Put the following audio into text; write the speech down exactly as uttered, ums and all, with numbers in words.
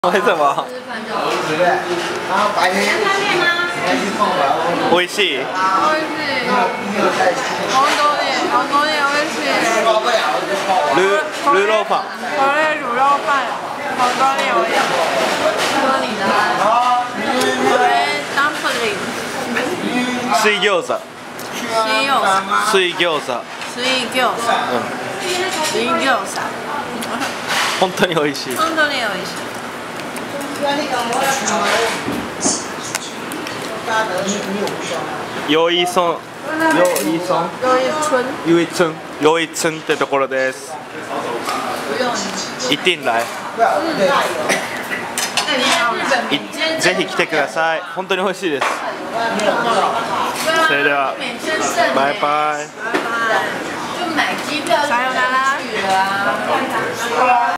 为什么？美味しい。美味しい。本当に本当に美味しい。ルルーロー飯。これ卤肉饭，本当に美味しい。これdumpling。水餃子。水餃子。水餃子。水餃子。水餃子。本当に美味しい。本当に美味しい。よいそん、よいそん、よいつん、よいつんってところです。行ってんだい。ぜひ来てください。本当に美味しいです。それでは、バイバイ。さよなら。